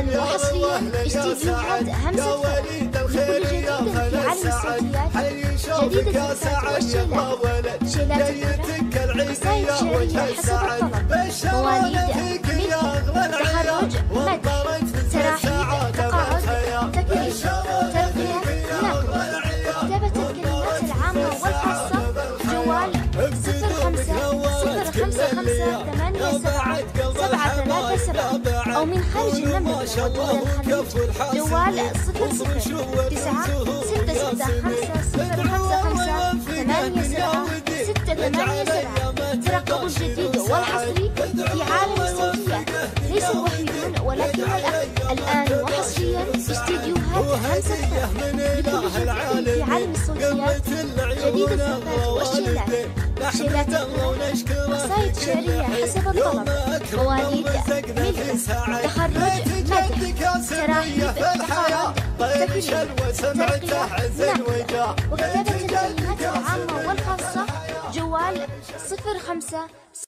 وحصريا استديوهات همسة فرح لكل جديد في عالم الصوتيات، جديدة الصوتات والشيلات، شيلات الفرح، قصايد شعرية حسب الطلب، مواليد، ملك، تخرج، مدح، تراحيب، تقاعد، تكريم، ترقية، نقد، كتابة الكلمات العامة والخاصة، جوال 0555877337 أو من خارج المملكة ودول الخليج جوال 009655055687 ترقبوا الجديد والحصري في عالم الصوتيات، ليس الوحيدون ولكن الآن وحصريا استديوهات همسة فرح لكل جديد في عالم الصوتيات، جديد الصوتات والشيلات، شيلات الفرح، قصايد شعرية حسب الطلب، مواليد، ملك، تخرج، مدح، تراحيب، تقاعد، تكريم، ترقية، نقد، وكتابة الكلمات العامة والخاصة، جوال 05